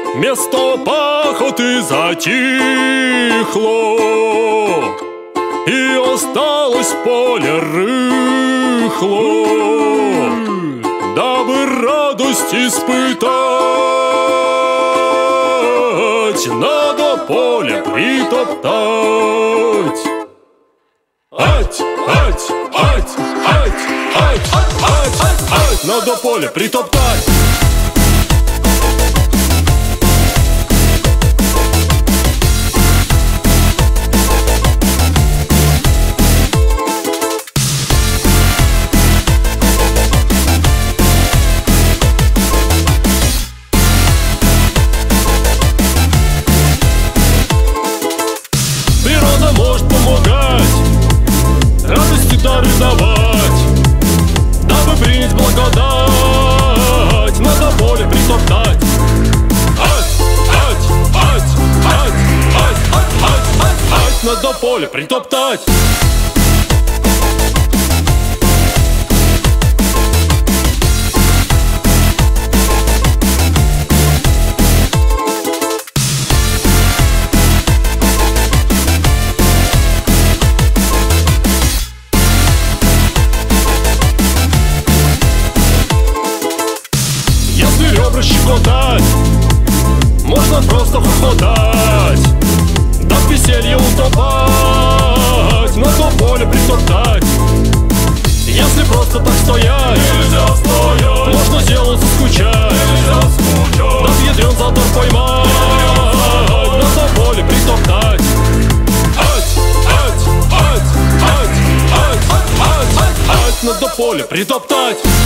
Место пахоты затихло, и осталось поле рыхло. Дабы радость испытать, надо поле притоптать. Ать, ать, ать, ать, ать, ать, ать, надо поле притоптать. Природа может помогать, радости дары давать. Дабы принять благодать, надо поле притоптать. Ать, ать, ать, ать, ать, ать, ать, ать, ать, надо поле притоптать. Ребра щекотать, можно просто хохотать, да в веселье утопать, на то поле притоптать. Если просто так стоять, нельзя стоять, можно делу заскучать, нельзя скучать, да ядрен затор поймать, на то поле притоптать. Ать, ать, ать, ать, ать, ать, ать, ать, надо поле притоптать.